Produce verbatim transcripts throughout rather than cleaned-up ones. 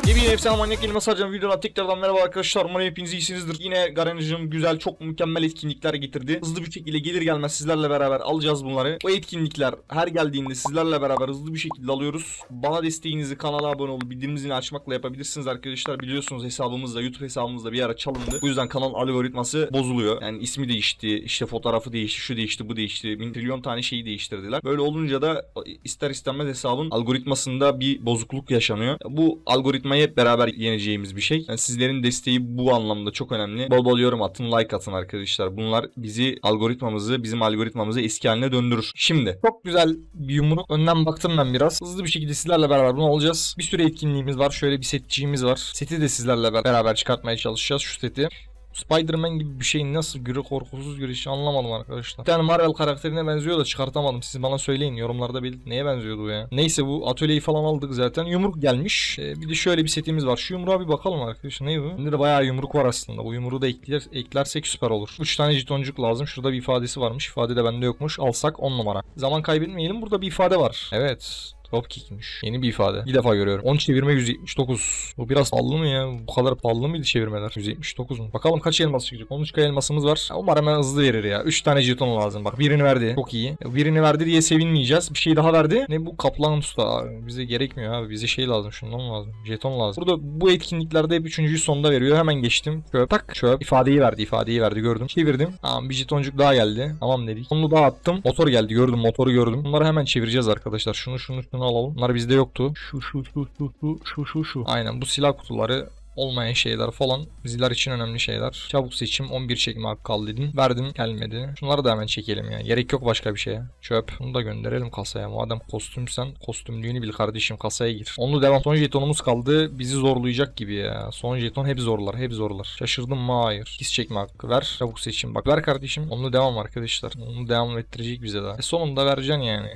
Yeni efsane manyak elmas harcama videoda tekrardan merhaba arkadaşlar. Umarım hepiniz iyisinizdir. Yine Garenacığım güzel, çok mükemmel etkinlikler getirdi. Hızlı bir şekilde gelir gelmez sizlerle beraber alacağız bunları. Bu etkinlikler her geldiğinde sizlerle beraber hızlı bir şekilde alıyoruz. Bana desteğinizi kanala abone olup bildirim zilini açmakla yapabilirsiniz arkadaşlar. Biliyorsunuz hesabımızda, YouTube hesabımızda bir ara çalındı. Bu yüzden kanal algoritması bozuluyor. Yani ismi değişti, işte fotoğrafı değişti, şu değişti, bu değişti. Bin trilyon tane şeyi değiştirdiler. Böyle olunca da ister istemez hesabın algoritmasında bir bozukluk yaşanıyor. Bu algoritmayı hep beraber yeneceğimiz bir şey. Yani sizlerin desteği bu anlamda çok önemli. Bol bol yorum atın, like atın arkadaşlar. Bunlar bizi, algoritmamızı, bizim algoritmamızı eski haline döndürür. Şimdi çok güzel bir yumruk. Önden baktım ben biraz. Hızlı bir şekilde sizlerle beraber bunu alacağız. Bir sürü etkinliğimiz var. Şöyle bir setçiğimiz var. Seti de sizlerle beraber çıkartmaya çalışacağız, şu seti. Spider-Man gibi bir şeyin nasıl güre korkusuz girişi anlamadım arkadaşlar. Bir tane Marvel karakterine benziyor da çıkartamadım. Siz bana söyleyin yorumlarda belirtin. Neye benziyordu bu ya? Neyse, bu atölyeyi falan aldık zaten. Yumruk gelmiş. Ee, bir de şöyle bir setimiz var. Şu yumruğa bir bakalım arkadaşlar. Ne bu? Bende de bayağı yumruk var aslında. Bu yumruğu da ekler, eklersek süper olur. üç tane jetoncuk lazım. Şurada bir ifadesi varmış. İfade de bende yokmuş. Alsak on numara. Zaman kaybetmeyelim. Burada bir ifade var. Evet. Dropkick'miş. Yeni bir ifade. Bir defa görüyorum. on çevirme yüz yetmiş dokuz. Bu biraz pahalı mı ya? Bu kadar pahalı mıydı çevirmeler? yüz yetmiş dokuz mu? Bakalım kaç elmas çıkacak? on üç K elmasımız var. Umarım hemen hızlı verir ya. üç tane jeton lazım. Bak birini verdi. Çok iyi. Birini verdi diye sevinmeyeceğiz. Bir şey daha verdi. Ne bu? Kaplan usta. Bize gerekmiyor abi. Bize şey lazım. Şundan lazım. Jeton lazım. Burada bu etkinliklerde hep üçüncüyü sonda veriyor. Hemen geçtim. Çöp. Tak. Çöp. İfadeyi verdi. İfadeyi verdi. Gördüm. Çevirdim. Tamam, bir jetoncuk daha geldi. Tamam dedik. Onu daha attım. Motor geldi. Gördüm. Motoru gördüm. Bunları hemen çevireceğiz arkadaşlar. Şunu şunu şunu alalım. Bunlar bizde yoktu. Şu şu şu şu şu şu şu şu. Aynen, bu silah kutuları olmayan şeyler falan bizler için önemli şeyler. Çabuk seçim, on bir çekme hakkı kaldı dedim. Verdim, gelmedi. Şunları da hemen çekelim ya. Gerek yok başka bir şeye. Çöp. Bunu da gönderelim kasaya. Madem kostümsen kostümlüğünü bil kardeşim, kasaya gir. Onlu devam. Son jetonumuz kaldı. Bizi zorlayacak gibi ya. Son jeton hep zorlar. Hep zorlar. Şaşırdım mı? Hayır. İkiz çekme hakkı ver. Çabuk seçim. Bak ver kardeşim. Onlu devam arkadaşlar. Onu devam ettirecek bize daha. E sonunda vereceksin yani.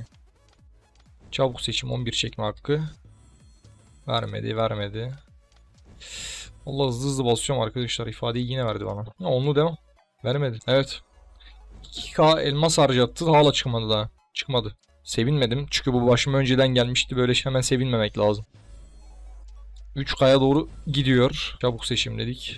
Çabuk seçim, on bir çekme hakkı. Vermedi, vermedi. Allah, hızlı hızlı basıyorum arkadaşlar. İfadeyi yine verdi bana. Ya, onlu devam. Vermedi. Evet. iki K elmas harcattı. Hala çıkmadı daha. Çıkmadı. Sevinmedim. Çünkü bu başıma önceden gelmişti. Böyle hemen sevinmemek lazım. üç K'ya doğru gidiyor. Çabuk seçim dedik.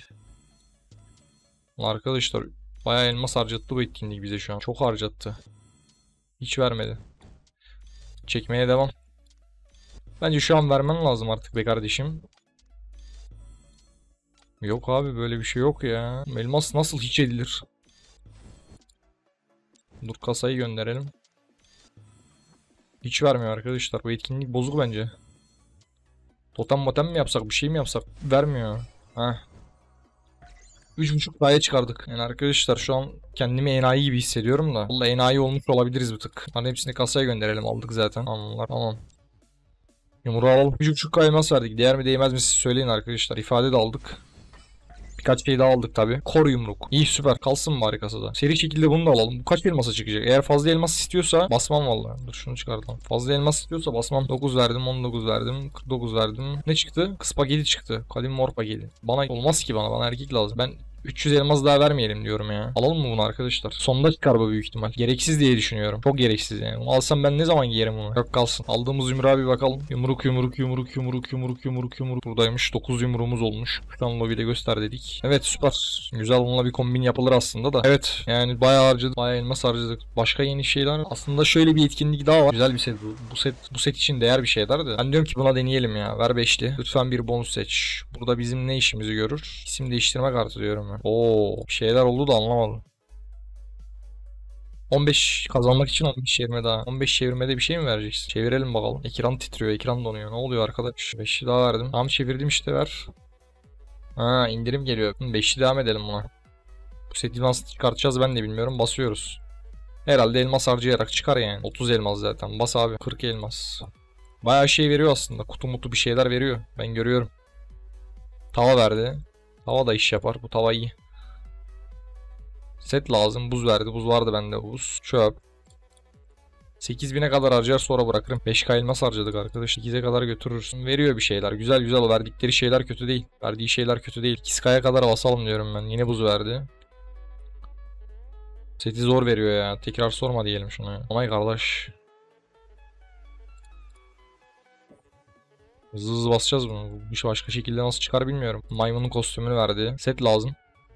Arkadaşlar bayağı elmas harcattı bu etkinlik bize şu an. Çok harcattı. Hiç vermedi. Çekmeye devam. Bence şu an vermen lazım artık be kardeşim. Yok abi, böyle bir şey yok ya. Elmas nasıl hiç edilir? Dur, kasayı gönderelim. Hiç vermiyor arkadaşlar. Bu etkinlik bozuk bence. Totem motem mi yapsak, bir şey mi yapsak? Vermiyor. Heh. üç buçuk K'ya çıkardık. Yani arkadaşlar şu an kendimi enayi gibi hissediyorum da. Vallahi enayi olmuş olabiliriz bir tık. Bunların hepsini kasaya gönderelim. Aldık zaten. Tamam. Tamam. Yumruğu alalım. üç buçuk K elmas verdik. Değer mi değmez mi siz söyleyin arkadaşlar. İfade de aldık. Birkaç şey daha aldık tabi. Kor yumruk. İyi, süper. Kalsın bari kasada. Seri şekilde bunu da alalım. Bu kaç elmasa çıkacak? Eğer fazla elmas istiyorsa basmam vallahi. Dur şunu çıkartalım. Fazla elmas istiyorsa basmam. dokuz verdim, on dokuz verdim, kırk dokuz verdim. Ne çıktı? Kız paketi çıktı. Kadim mor paketi. Bana olmaz ki, bana. Bana erkek lazım. Ben üç yüz elmas daha vermeyelim diyorum ya. Alalım mı bunu arkadaşlar? Sonda çıkar bu büyük ihtimal. Gereksiz diye düşünüyorum. Çok gereksiz yani. Bunu alsam ben ne zaman giyerim bunu? Yok, kalsın. Aldığımız yumruğa bir bakalım. Yumruk yumruk yumruk yumruk yumruk yumruk yumruk. Buradaymış. dokuz yumruğumuz olmuş. Şuradan lobide göster dedik. Evet, süper. Güzel, bununla bir kombin yapılır aslında da. Evet, yani bayağı harcadık. Bayağı elmas harcadık. Başka yeni şeyler. Aslında şöyle bir etkinlik daha var. Güzel bir set bu. Bu set, bu set için değer bir şeyler de. Ben diyorum ki buna deneyelim ya. Ver beşli. Lütfen bir bonus seç. Burada bizim ne işimizi görür? İsim değiştirme kartı diyorum ben. Oo, bir şeyler oldu da anlamadım. on beş kazanmak için on beş çevirme daha. on beş çevirmede bir şey mi vereceksin? Çevirelim bakalım. Ekran titriyor, ekran donuyor. Ne oluyor arkadaş? beşi daha verdim. Tamam, çevirdim işte, ver. Ha, indirim geliyor. beşi devam edelim buna. Bu seti nasıl çıkartacağız ben de bilmiyorum. Basıyoruz. Herhalde elmas harcayarak çıkar yani. otuz elmas zaten. Bas abi. kırk elmas. Bayağı şey veriyor aslında. Kutu mutu bir şeyler veriyor. Ben görüyorum. Tava verdi. Tava da iş yapar. Bu tava iyi. Set lazım. Buz verdi. Buz vardı bende, buz. Çöp. sekiz bine kadar harcar, sonra bırakırım. beş K elmas harcadık arkadaş. sekize kadar götürürsün. Veriyor bir şeyler. Güzel güzel. O verdikleri şeyler kötü değil. Verdiği şeyler kötü değil. iki K'ya kadar basalım diyorum ben. Yine buz verdi. Seti zor veriyor ya. Tekrar sorma diyelim şuna ya. Onay kardeş. Hızlı hızlı basacağız bunu. Bu iş başka şekilde nasıl çıkar bilmiyorum. Maymunun kostümünü verdi. Set lazım.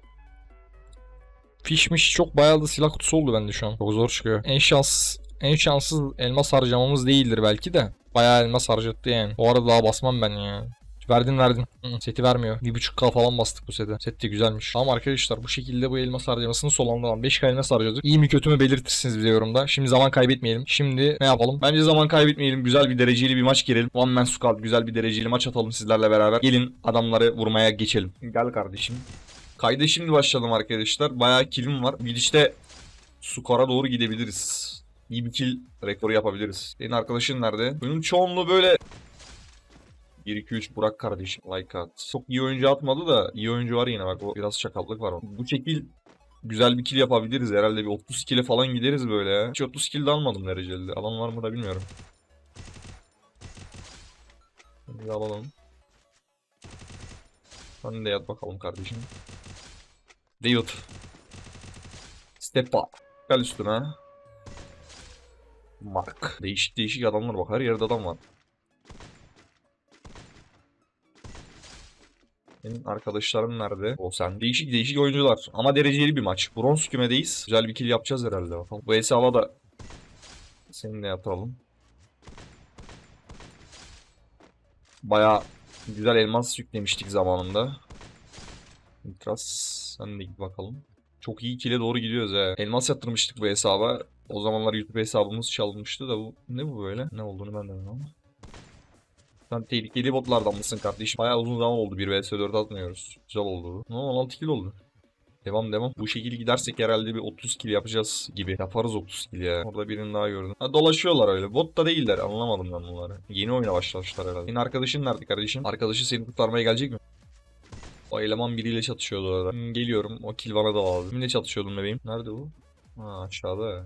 Fişmiş çok bayağı da silah kutusu oldu bende şu an. Çok zor çıkıyor. En şans en şanssız elmas harcamamız değildir belki de. Bayağı elmas harcattı yani. O arada daha basmam ben ya. Verdin verdin. Hı, seti vermiyor. bir buçuk K falan bastık bu sete. Set de güzelmiş. Tamam arkadaşlar bu şekilde bu elmas harcamasını sonlandıralım. beş K elmas harcadık. İyi mi kötü mü belirtirsiniz bize yorumda. Şimdi zaman kaybetmeyelim. Şimdi ne yapalım? Bence zaman kaybetmeyelim. Güzel bir dereceli bir maç girelim. One man squad güzel bir dereceli maç atalım sizlerle beraber. Gelin adamları vurmaya geçelim. Gel kardeşim. Kayda şimdi başladım arkadaşlar. Bayağı killim var. Gidişte skora doğru gidebiliriz. İyi bir kill rekoru yapabiliriz. Senin arkadaşın nerede? Bunun çoğunluğu böyle bir iki üç Burak kardeşim like at. Çok iyi oyuncu atmadı da iyi oyuncu var yine bak o biraz çakallık var. Bu şekil güzel bir kill yapabiliriz herhalde bir otuz kill'e falan gideriz böyle ya. Hiç otuz kill de almadım dereceli. Alan var mı da bilmiyorum. Bir alalım. Sen de yat bakalım kardeşim. David. Step up. Gel üstüne. Mark. Değişik değişik adamlar bak her yerde adam var. Benim arkadaşlarım nerede? O sen. Değişik değişik oyuncular. Ama dereceli bir maç. Bronz kümedeyiz. Güzel bir kill yapacağız herhalde. Bakalım. Bu hesaba da seninle yatalım. Baya güzel elmas yüklemiştik zamanında. Nitras sen de git bakalım. Çok iyi kill'e doğru gidiyoruz he. Elmas yatırmıştık bu hesaba. O zamanlar YouTube hesabımız çalınmıştı da bu ne bu böyle? Ne olduğunu ben de bilmiyorum. Sen tehlikeli botlardan mısın kardeşim? Bayağı uzun zaman oldu bir vs dört atmıyoruz. Güzel oldu. No, on altı kill oldu. Devam devam. Bu şekilde gidersek herhalde bir otuz kill yapacağız gibi. Yaparız otuz kill ya. Orada birini daha gördüm. Ha, dolaşıyorlar öyle. Bot da değiller. Anlamadım ben bunları. Yeni oyuna başlamışlar herhalde. Senin arkadaşın nerede kardeşim? Arkadaşı seni kurtarmaya gelecek mi? O eleman biriyle çatışıyordu orada. Hmm, geliyorum. O kill bana da lazım. Kimle çatışıyordun bebeğim? Nerede bu? Ha aşağıda.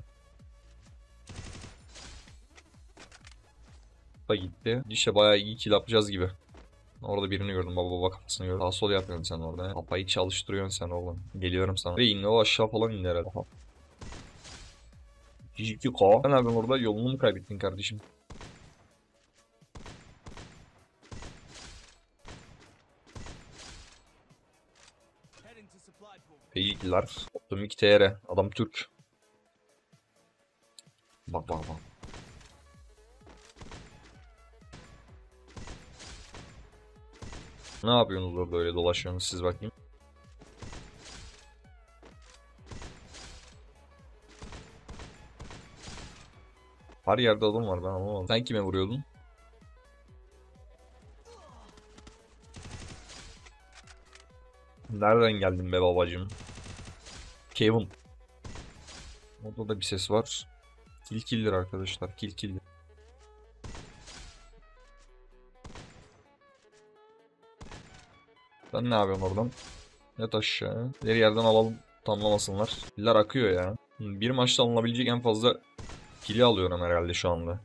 Da gitti. İşte bayağı iyi kill yapacağız gibi. Orada birini gördüm baba baba kafasını gördüm. Sağ sol yapıyorsun sen orada. Kafayı çalıştırıyorsun sen oğlum. Geliyorum sana. Ve indi o aşağı falan indi herhalde. iki K. Sen nereden orada yolunu mu kaybettin kardeşim? Peykiler. Optimik T R. Adam Türk. Bak bak bak. Ne yapıyorsunuz orada öyle dolaşıyorsunuz siz bakayım. Her yerde adam var ben anlamadım. Sen kime vuruyordun? Nereden geldin be babacım? Kevin. Orada da bir ses var. Kill kill'dir arkadaşlar. Kill kill'dir. Sen ne yapıyorsun oradan? Yat aşağı. Her yerden alalım. Tamlamasınlar. Killer akıyor ya. Bir maçta alınabilecek en fazla kill'i alıyorum herhalde şu anda.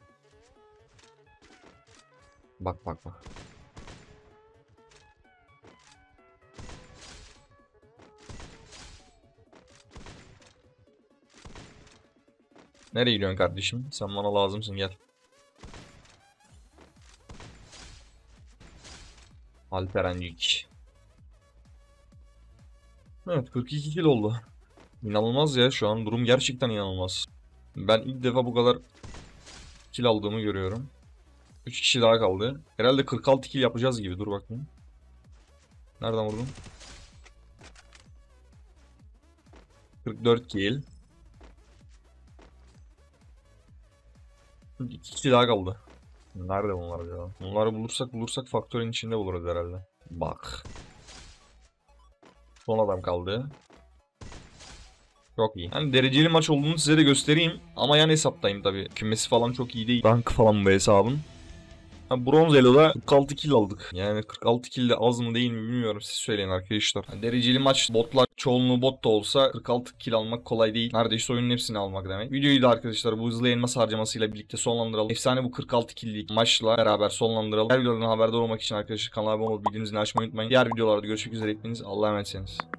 Bak bak bak. Nereye gidiyorsun kardeşim? Sen bana lazımsın gel. Alperencik. Evet kırk iki kill oldu. İnanılmaz ya şu an durum gerçekten inanılmaz. Ben ilk defa bu kadar kill aldığımı görüyorum. üç kişi daha kaldı. Herhalde kırk altı kill yapacağız gibi dur bakayım. Nereden vurdun? kırk dört kill. iki kişi daha kaldı. Nerede bunlar ya? Bunları bulursak bulursak faktörün içinde buluruz herhalde. Bak. Son adam kaldı. Çok iyi. Hani dereceli maç olduğunu size de göstereyim. Ama yan hesaptayım tabii. Kümesi falan çok iyi değil. Rank falan bu hesabın. Ha, Bronz Elo'da kırk altı kill aldık. Yani kırk altı kill de az mı değil mi bilmiyorum. Siz söyleyin arkadaşlar. Yani dereceli maç botlar çoğunluğu bot da olsa kırk altı kill almak kolay değil. Neredeyse oyunun hepsini almak demek. Videoyu da arkadaşlar bu hızlı elmas harcamasıyla birlikte sonlandıralım. Efsane bu kırk altı kill'lik maçla beraber sonlandıralım. Her videodan haberdar olmak için arkadaşlar kanala abone olup bildirimini açmayı unutmayın. Diğer videolarda görüşmek üzere hepiniz. Allah'a emanetsiniz.